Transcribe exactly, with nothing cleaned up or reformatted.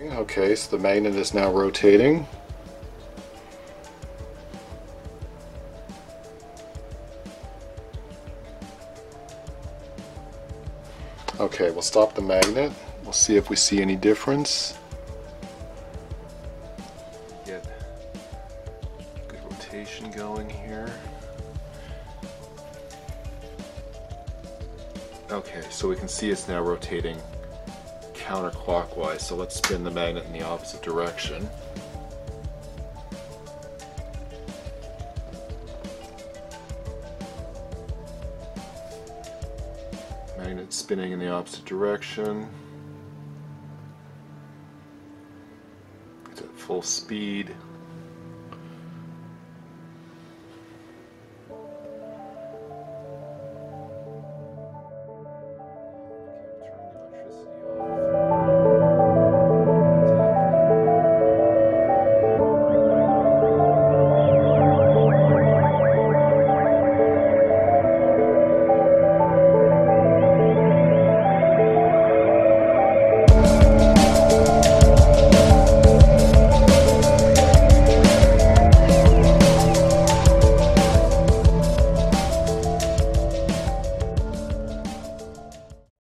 Okay, so the magnet is now rotating. Okay, we'll stop the magnet. We'll see if we see any difference. Get good rotation going here. Okay, so we can see it's now rotating counterclockwise, so let's spin the magnet in the opposite direction. Magnet spinning in the opposite direction. It's at full speed.